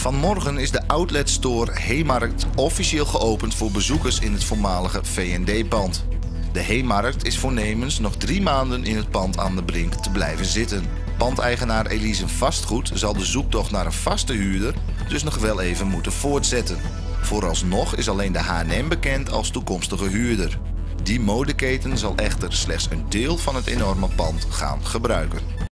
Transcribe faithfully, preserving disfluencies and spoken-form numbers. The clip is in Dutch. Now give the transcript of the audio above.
Vanmorgen is de outletstore Heemarkt officieel geopend voor bezoekers in het voormalige V en D-pand. De Heemarkt is voornemens nog drie maanden in het pand aan de Brink te blijven zitten. Pandeigenaar Elise Vastgoed zal de zoektocht naar een vaste huurder dus nog wel even moeten voortzetten. Vooralsnog is alleen de H en M bekend als toekomstige huurder. Die modeketen zal echter slechts een deel van het enorme pand gaan gebruiken.